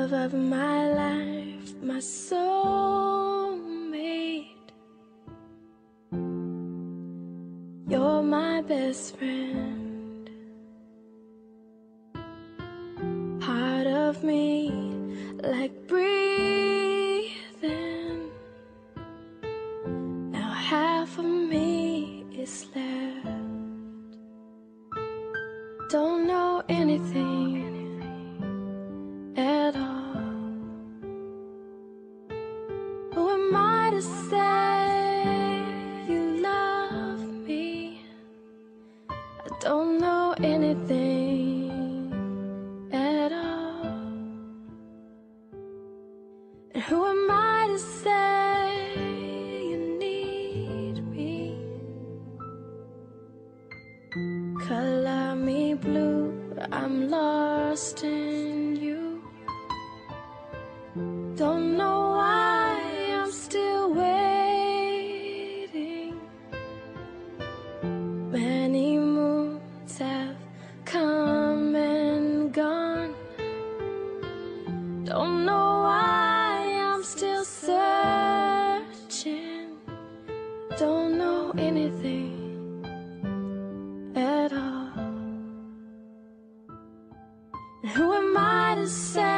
love of my life, my soulmate. You're my best friend, part of me like breathing. Now half of me is left. Don't know anything at all. Who am I to say you love me? I don't know anything at all. And who am I to say you need me? Color me blue, I'm lost in you. Don't know why I'm still waiting. Many moons have come and gone. Don't know why I'm still searching. Don't know anything at all. Who am I to say